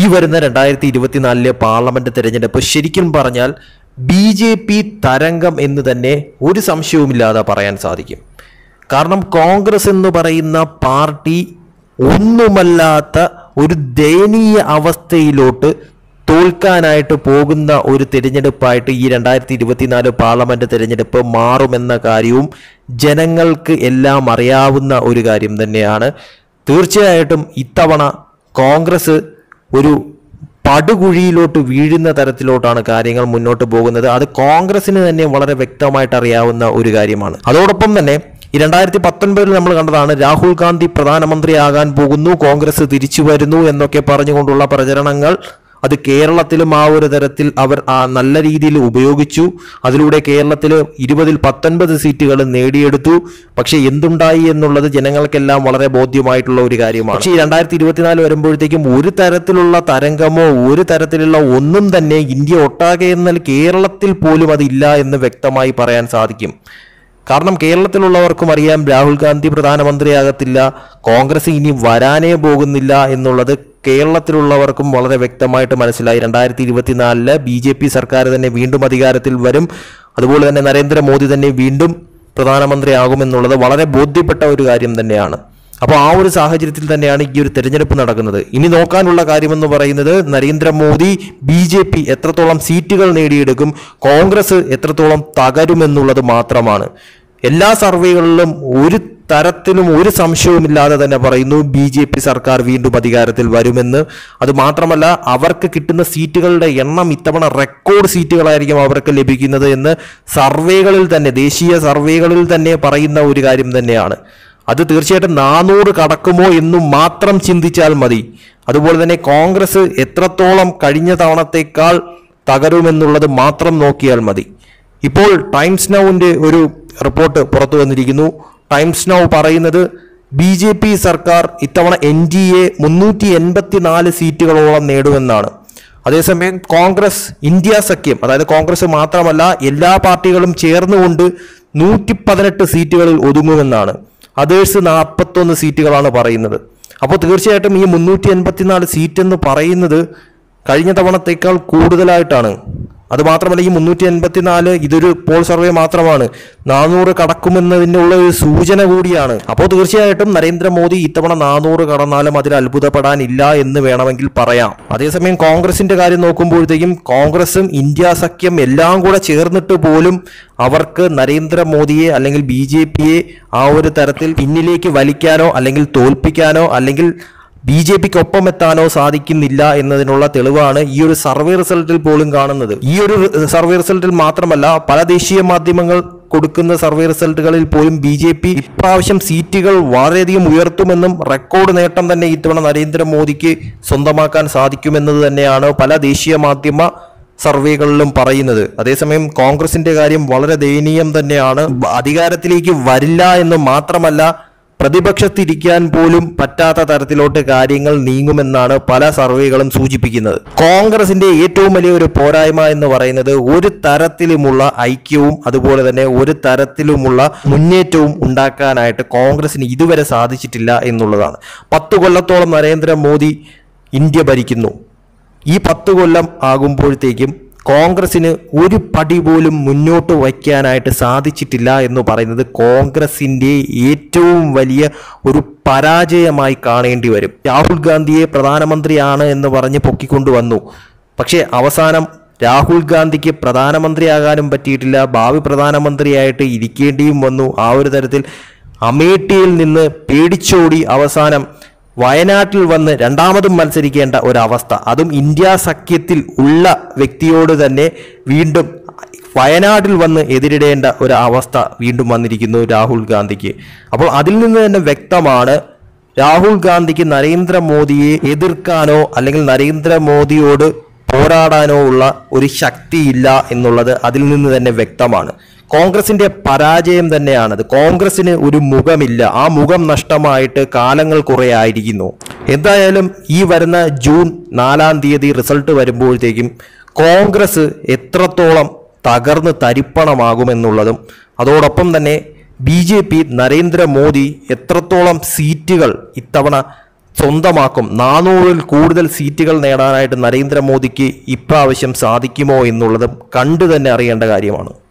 ഈ വരുന്ന 2024 പാർലമെന്റ് തെരഞ്ഞെടുപ്പ് ശരിക്കും പറഞ്ഞാൽ BJP തരംഗം എന്ന് തന്നെ ഒരു സംശയവുമില്ലാതെ പറയാൻ സാധിക്കും. കാരണം കോൺഗ്രസ് എന്ന് പറയുന്ന പാർട്ടി ഒന്നുമല്ലാത്ത ഒരു ദയനീയ അവസ്ഥയിലോട്ട് തോൽക്കാനായിട്ട് പോകുന്ന ഒരു തിരഞ്ഞെടുപ്പായിട്ട് ഈ 2024 പാർലമെന്റ് തിരഞ്ഞെടുപ്പ് മാറുമെന്ന കാര്യവും ജനങ്ങൾക്ക് എല്ലാം അറിയാവുന്ന ഒരു കാര്യം തന്നെയാണ്. തീർച്ചയായിട്ടും ഇത്തവണ കോൺഗ്രസ് ഒരു പടുകുഴിയിലോട്ട് വീഴുന്ന തരത്തിലോട്ടാണ് കാര്യങ്ങൾ മുന്നോട്ട് പോകുന്നത്. അത് കോൺഗ്രസിന് തന്നെ വളരെ വ്യക്തമായിട്ട് അറിയാവുന്ന ഒരു കാര്യമാണ്. അതോടൊപ്പം തന്നെ ഈ 2019 നമ്മൾ കണ്ടതാണ്, രാഹുൽ ഗാന്ധി പ്രധാനമന്ത്രിയാകാൻ പോകുന്നു, കോൺഗ്രസ് തിരിച്ചു വരുന്നു എന്നൊക്കെ പറഞ്ഞുകൊണ്ടുള്ള പ്രചരണങ്ങൾ. അത് കേരളത്തിലും ആ ഒരു തരത്തിൽ അവർ നല്ല രീതിയിൽ ഉപയോഗിച്ചു. അതിലൂടെ കേരളത്തിൽ 20-ൽ 19 സീറ്റുകൾ നേടിയെടുത്തു. പക്ഷെ എന്തുണ്ടായി എന്നുള്ളത് ജനങ്ങൾക്കെല്ലാം വളരെ ബോധ്യമായിട്ടുള്ള ഒരു കാര്യമാണ്. പക്ഷേ 2024 വരുമ്പോഴത്തേക്കും ഒരു തരത്തിലുള്ള തരംഗമോ ഒരു തരത്തിലുള്ള ഒന്നും തന്നെ ഇന്ത്യ ഒട്ടാകെ എന്നാൽ കേരളത്തിൽ പോലും അതില്ല എന്ന് വ്യക്തമായി പറയാൻ സാധിക്കും. കാരണം കേരളത്തിലുള്ളവർക്കും അറിയാം രാഹുൽ ഗാന്ധി പ്രധാനമന്ത്രിയാകത്തില്ല, കോൺഗ്രസ് ഇനി വരാനേ പോകുന്നില്ല എന്നുള്ളത് കേരളത്തിലുള്ളവർക്കും വളരെ വ്യക്തമായിട്ട് മനസ്സിലായി. 2024 BJP സർക്കാർ തന്നെ വീണ്ടും അധികാരത്തിൽ വരും, അതുപോലെ തന്നെ നരേന്ദ്രമോദി തന്നെ വീണ്ടും പ്രധാനമന്ത്രിയാകുമെന്നുള്ളത് വളരെ ബോധ്യപ്പെട്ട ഒരു കാര്യം തന്നെയാണ്. അപ്പോൾ ആ ഒരു സാഹചര്യത്തിൽ തന്നെയാണ് ഈ ഒരു തെരഞ്ഞെടുപ്പ് നടക്കുന്നത്. ഇനി നോക്കാനുള്ള കാര്യമെന്ന് പറയുന്നത് നരേന്ദ്രമോദി BJP എത്രത്തോളം സീറ്റുകൾ നേടിയെടുക്കും, കോൺഗ്രസ് എത്രത്തോളം തകരുമെന്നുള്ളത് മാത്രമാണ്. എല്ലാ സർവേകളിലും ഒരു തരത്തിലും ഒരു സംശയവുമില്ലാതെ തന്നെ പറയുന്നു BJP സർക്കാർ വീണ്ടും അധികാരത്തിൽ വരുമെന്ന്. അത് മാത്രമല്ല അവർക്ക് കിട്ടുന്ന സീറ്റുകളുടെ എണ്ണം ഇത്തവണ റെക്കോർഡ് സീറ്റുകളായിരിക്കും അവർക്ക് ലഭിക്കുന്നത് എന്ന് സർവേകളിൽ തന്നെ, ദേശീയ സർവേകളിൽ തന്നെ പറയുന്ന ഒരു കാര്യം തന്നെയാണ്. അത് തീർച്ചയായിട്ടും 400 കടക്കുമോ എന്നും മാത്രം ചിന്തിച്ചാൽ മതി. അതുപോലെ തന്നെ കോൺഗ്രസ് എത്രത്തോളം കഴിഞ്ഞ തവണത്തേക്കാൾ തകരുമെന്നുള്ളത് മാത്രം നോക്കിയാൽ മതി. ഇപ്പോൾ ടൈംസ് നൗവിൻ്റെ ഒരു റിപ്പോർട്ട് പുറത്തു വന്നിരിക്കുന്നു. ടൈംസ് നൗ പറയുന്നത് BJP സർക്കാർ ഇത്തവണ NDA 384 സീറ്റുകളോളം നേടുമെന്നാണ്. അതേസമയം കോൺഗ്രസ് ഇന്ത്യ സഖ്യം, അതായത് കോൺഗ്രസ് മാത്രമല്ല എല്ലാ പാർട്ടികളും ചേർന്നുകൊണ്ട് 118 സീറ്റുകളിൽ ഒതുങ്ങുമെന്നാണ്. അതേഴ്സ് 41 സീറ്റുകളാണ് പറയുന്നത്. അപ്പോൾ തീർച്ചയായിട്ടും ഈ 384 സീറ്റ് എന്ന് പറയുന്നത് കഴിഞ്ഞ തവണത്തേക്കാൾ കൂടുതലായിട്ടാണ്. അതുമാത്രമല്ല ഈ 384 ഇതൊരു പോൾ സർവേ മാത്രമാണ്, 400 കടക്കുമെന്നതിൻ്റെ ഉള്ള ഒരു സൂചന കൂടിയാണ്. അപ്പോൾ തീർച്ചയായിട്ടും നരേന്ദ്രമോദി ഇത്തവണ 400 കടന്നാലും അതിൽ അത്ഭുതപ്പെടാനില്ല എന്ന് വേണമെങ്കിൽ പറയാം. അതേസമയം കോൺഗ്രസിന്റെ കാര്യം നോക്കുമ്പോഴത്തേക്കും കോൺഗ്രസും ഇന്ത്യ സഖ്യം എല്ലാം കൂടെ ചേർന്നിട്ട് പോലും അവർക്ക് നരേന്ദ്രമോദിയെ അല്ലെങ്കിൽ BJPയെ ആ ഒരു തരത്തിൽ പിന്നിലേക്ക് വലിക്കാനോ അല്ലെങ്കിൽ തോൽപ്പിക്കാനോ അല്ലെങ്കിൽ BJPക്കൊപ്പം എത്താനോ സാധിക്കുന്നില്ല എന്നതിനുള്ള തെളിവാണ് ഈ ഒരു സർവേ റിസൾട്ടിൽ പോലും കാണുന്നത്. ഈ ഒരു സർവേ റിസൾട്ടിൽ മാത്രമല്ല പല ദേശീയ മാധ്യമങ്ങൾ കൊടുക്കുന്ന സർവേ റിസൾട്ടുകളിൽ പോലും BJP ഇപ്രാവശ്യം സീറ്റുകൾ വളരെയധികം ഉയർത്തുമെന്നും റെക്കോർഡ് നേട്ടം തന്നെ ഇത്തവണ നരേന്ദ്രമോദിക്ക് സ്വന്തമാക്കാൻ സാധിക്കുമെന്നത് തന്നെയാണ് പല ദേശീയ മാധ്യമ സർവേകളിലും പറയുന്നത്. അതേസമയം കോൺഗ്രസിന്റെ കാര്യം വളരെ ദയനീയം തന്നെയാണ്. അധികാരത്തിലേക്ക് വരില്ല എന്ന് മാത്രമല്ല പ്രതിപക്ഷത്തിരിക്കാൻ പോലും പറ്റാത്ത തരത്തിലോട്ട് കാര്യങ്ങൾ നീങ്ങുമെന്നാണ് പല സർവേകളും സൂചിപ്പിക്കുന്നത്. കോൺഗ്രസിന്റെ ഏറ്റവും വലിയ ഒരു പോരായ്മ എന്ന് പറയുന്നത് ഒരു തരത്തിലുമുള്ള ഐക്യവും അതുപോലെ തന്നെ ഒരു തരത്തിലുമുള്ള മുന്നേറ്റവും ഉണ്ടാക്കാനായിട്ട് കോൺഗ്രസിന് ഇതുവരെ സാധിച്ചിട്ടില്ല എന്നുള്ളതാണ്. 10 കൊല്ലത്തോളം നരേന്ദ്രമോദി ഇന്ത്യ ഭരിക്കുന്നു. ഈ 10 കൊല്ലം ആകുമ്പോഴത്തേക്കും കോൺഗ്രസിന് ഒരു പടി പോലും മുന്നോട്ട് വയ്ക്കാനായിട്ട് സാധിച്ചിട്ടില്ല എന്ന് പറയുന്നത് കോൺഗ്രസിൻ്റെ ഏറ്റവും വലിയ ഒരു പരാജയമായി കാണേണ്ടി വരും. രാഹുൽ ഗാന്ധിയെ പ്രധാനമന്ത്രിയാണ് എന്ന് പറഞ്ഞ് പൊക്കിക്കൊണ്ടുവന്നു. പക്ഷേ അവസാനം രാഹുൽ ഗാന്ധിക്ക് പ്രധാനമന്ത്രിയാകാനും പറ്റിയിട്ടില്ല, ഭാവി പ്രധാനമന്ത്രിയായിട്ട് ഇരിക്കേണ്ടിയും വന്നു. ആ ഒരു തരത്തിൽ അമേഠിയിൽ നിന്ന് പേടിച്ചോടി അവസാനം വയനാട്ടിൽ വന്ന് രണ്ടാമതും മത്സരിക്കേണ്ട ഒരവസ്ഥ, അതും ഇന്ത്യ സഖ്യത്തിൽ ഉള്ള വ്യക്തിയോട് തന്നെ വീണ്ടും വയനാട്ടിൽ വന്ന് എതിരിടേണ്ട ഒരു അവസ്ഥ വീണ്ടും വന്നിരിക്കുന്നു രാഹുൽ ഗാന്ധിക്ക്. അപ്പോൾ അതിൽ നിന്ന് തന്നെ വ്യക്തമാണ് രാഹുൽ ഗാന്ധിക്ക് നരേന്ദ്രമോദിയെ എതിർക്കാനോ അല്ലെങ്കിൽ നരേന്ദ്രമോദിയോട് പോരാടാനോ ഉള്ള ഒരു ശക്തിയില്ല എന്നുള്ളത് അതിൽ നിന്ന് തന്നെ വ്യക്തമാണ്. കോൺഗ്രസിന്റെ പരാജയം തന്നെയാണത്. കോൺഗ്രസിന് ഒരു മുഖമില്ല, ആ മുഖം നഷ്ടമായിട്ട് കാലങ്ങൾ കുറെ ആയിരിക്കുന്നു. എന്തായാലും ഈ വരുന്ന ജൂൺ 4-ാം തീയതി റിസൾട്ട് വരുമ്പോഴത്തേക്കും കോൺഗ്രസ് എത്രത്തോളം തകർന്ന് തരിപ്പണമാകുമെന്നുള്ളതും അതോടൊപ്പം തന്നെ BJP നരേന്ദ്രമോദി എത്രത്തോളം സീറ്റുകൾ ഇത്തവണ സ്വന്തമാക്കും? 400-ൽ കൂടുതൽ സീറ്റുകൾ നേടാനായിട്ട് നരേന്ദ്രമോദിക്ക് ഇപ്രാവശ്യം സാധിക്കുമോ എന്നുള്ളതും കണ്ടു തന്നെ അറിയേണ്ട കാര്യമാണ്.